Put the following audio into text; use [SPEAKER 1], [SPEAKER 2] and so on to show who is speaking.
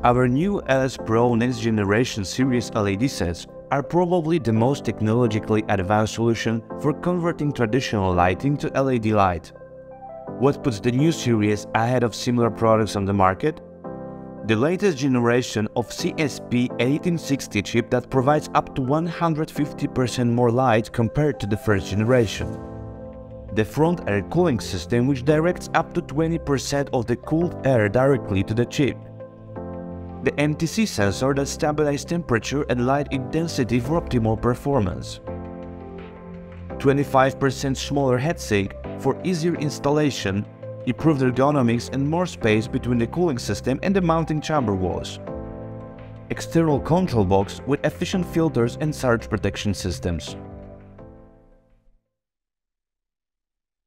[SPEAKER 1] Our new LSPRO Next Generation series LED sets are probably the most technologically advanced solution for converting traditional lighting to LED light. What puts the new series ahead of similar products on the market? The latest generation of CSP 1860 chip that provides up to 150% more light compared to the first generation. The front air cooling system, which directs up to 20% of the cooled air directly to the chip. The MTC sensor that stabilizes temperature and light intensity for optimal performance. 25% smaller heatsink for easier installation, improved ergonomics and more space between the cooling system and the mounting chamber walls. External control box with efficient filters and surge protection systems.